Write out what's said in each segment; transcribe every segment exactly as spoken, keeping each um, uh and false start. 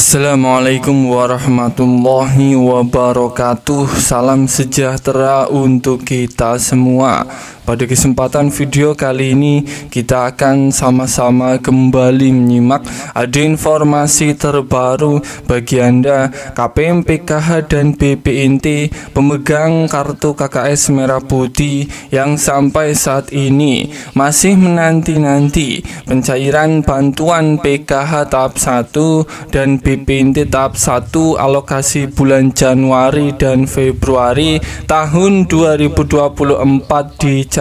Assalamualaikum warahmatullahi wabarakatuh. Salam sejahtera untuk kita semua. Pada kesempatan video kali ini kita akan sama-sama kembali menyimak ada informasi terbaru bagi Anda K P M P K H dan B P N T pemegang kartu K K S Merah Putih yang sampai saat ini masih menanti-nanti pencairan bantuan P K H tahap satu dan B P N T tahap satu alokasi bulan Januari dan Februari tahun dua ribu dua puluh empat dicairkan.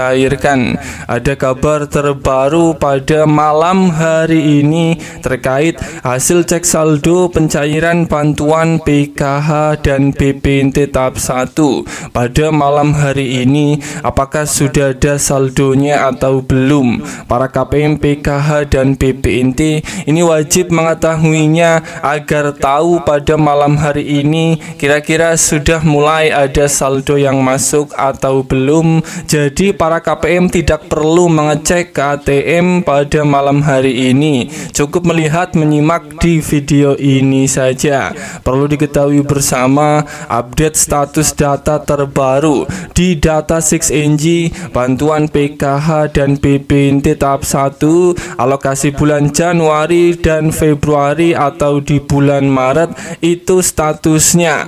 Ada kabar terbaru pada malam hari ini terkait hasil cek saldo pencairan bantuan P K H dan B P N T tahap satu pada malam hari ini. Apakah sudah ada saldonya atau belum? Para K P M P K H dan B P N T ini wajib mengetahuinya agar tahu pada malam hari ini kira-kira sudah mulai ada saldo yang masuk atau belum. Jadi para K P M tidak perlu mengecek K T M pada malam hari ini, cukup melihat menyimak di video ini saja. Perlu diketahui bersama update status data terbaru di data enam N G bantuan P K H dan B P N T tahap satu alokasi bulan Januari dan Februari atau di bulan Maret itu statusnya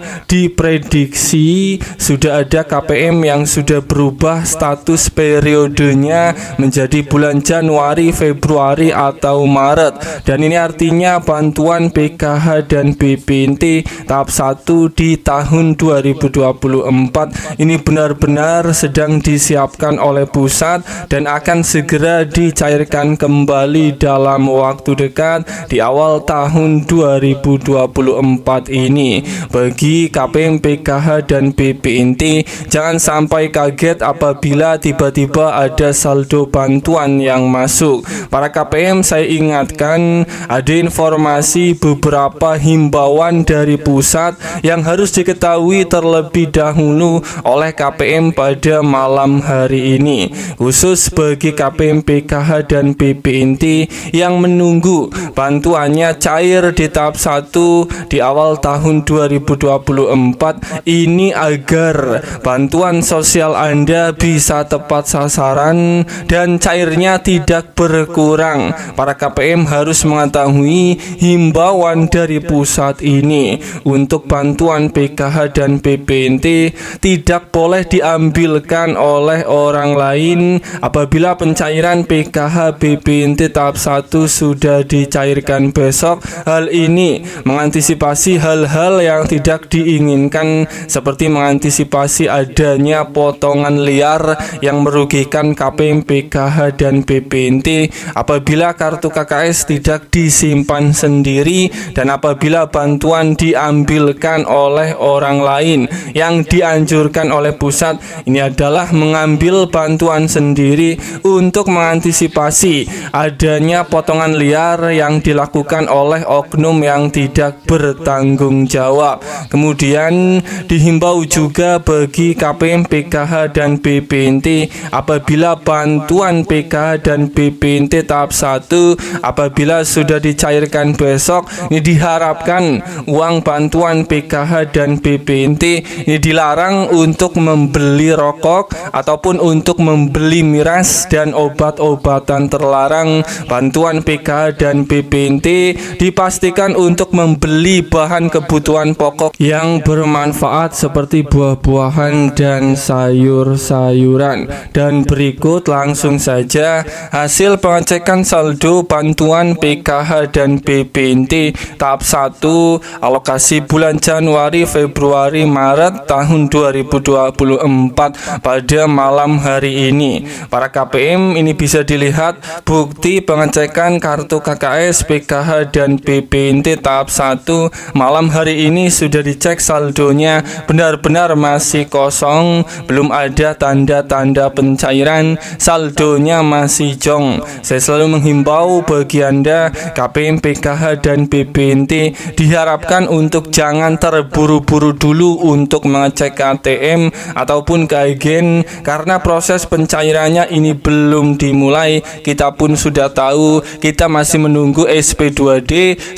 diprediksi sudah ada K P M yang sudah berubah status periodenya menjadi bulan Januari, Februari atau Maret, dan ini artinya bantuan P K H dan B P N T tahap satu di tahun dua ribu dua puluh empat ini benar-benar sedang disiapkan oleh pusat dan akan segera dicairkan kembali dalam waktu dekat di awal tahun dua ribu dua puluh empat ini. Bagi K P M P K H dan B P N T, jangan sampai kaget apabila tiba-tiba ada saldo bantuan yang masuk. Para K P M, saya ingatkan ada informasi beberapa himbauan dari pusat yang harus diketahui terlebih dahulu oleh K P M pada malam hari ini, khusus bagi K P M P K H dan B P N T yang menunggu bantuannya cair di tahap satu di awal tahun dua ribu dua puluh empat ini. Agar bantuan sosial Anda bisa tepat sasaran dan cairnya tidak berkurang, para K P M harus mengetahui himbauan dari pusat ini. Untuk bantuan P K H dan B P N T tidak boleh diambilkan oleh orang lain apabila pencairan P K H B P N T tahap satu sudah dicairkan besok. Hal ini mengantisipasi hal-hal yang tidak diinginkan seperti mengantisipasi adanya potongan liar yang merugikan K P M P K H dan B P N T apabila kartu K K S tidak disimpan sendiri dan apabila bantuan diambilkan oleh orang lain. Yang dianjurkan oleh pusat ini adalah mengambil bantuan sendiri untuk mengantisipasi adanya potongan liar yang dilakukan oleh oknum yang tidak bertanggung jawab. Kemudian dihimbau juga bagi K P M P K H dan B P N T apabila bantuan P K H dan B P N T tahap satu apabila sudah dicairkan besok, ini diharapkan uang bantuan P K H dan B P N T ini dilarang untuk membeli rokok ataupun untuk membeli miras dan obat-obatan terlarang. Bantuan P K H dan B P N T dipastikan untuk membeli bahan kebutuhan pokok yang bermanfaat seperti buah-buahan dan sayur-sayuran. Dan berikut langsung saja hasil pengecekan saldo bantuan P K H dan B P N T tahap satu alokasi bulan Januari, Februari, Maret tahun dua ribu dua puluh empat pada malam hari ini. Para K P M ini bisa dilihat bukti pengecekan kartu K K S, P K H dan B P N T tahap satu malam hari ini sudah dicek saldonya benar-benar masih kosong, belum ada tanda-tanda pencairan, saldonya masih jong. Saya selalu menghimbau bagi Anda K P M P K H dan B P N T diharapkan untuk jangan terburu-buru dulu untuk mengecek K T M ataupun ke agen karena proses pencairannya ini belum dimulai. Kita pun sudah tahu kita masih menunggu S P dua D, surat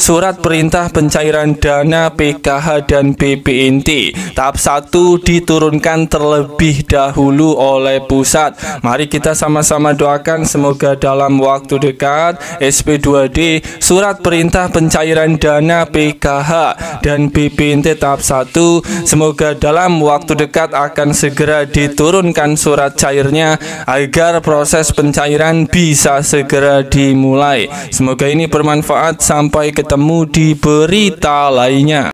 perintah pencairan dana P K H dan B P N T tahap satu diturunkan terlebih dahulu oleh pusat. Mari kita sama-sama doakan semoga dalam waktu dekat S P dua D surat perintah pencairan dana P K H dan B P N T tahap satu semoga dalam waktu dekat akan segera diturunkan surat cairnya agar proses pencairan bisa segera dimulai. Semoga ini bermanfaat. Sampai ketemu di berita lainnya.